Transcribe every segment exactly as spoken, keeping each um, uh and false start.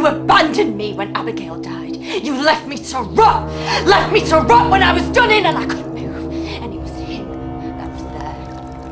You abandoned me when Abigail died. You left me to rot. Left me to rot when I was done in and I couldn't move. And it was him that was there.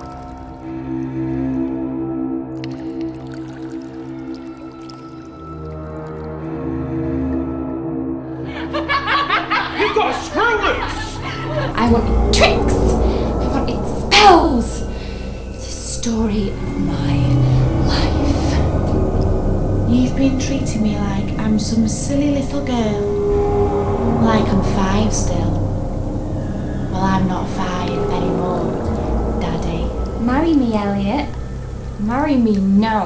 You've got to screw loose! I wanted tricks. I wanted spells. It's the story of my life. You've been treating me like I'm some silly little girl. Like I'm five still. Well, I'm not five anymore, Daddy. Marry me, Elliot. Marry me now.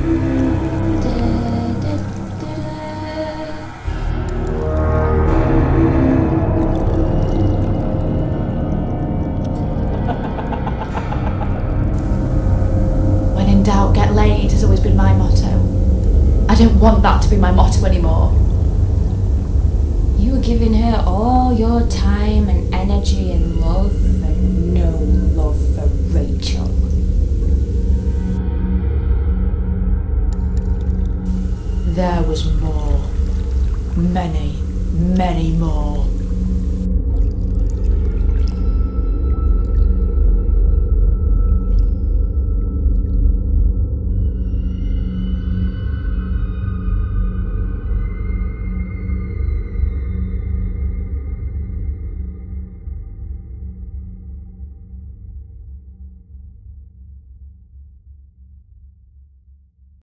When in doubt, get laid has always been my motto. I don't want that to be my motto anymore. You were giving her all your time and energy and love, and no love for Rachel. There was more. Many, many more.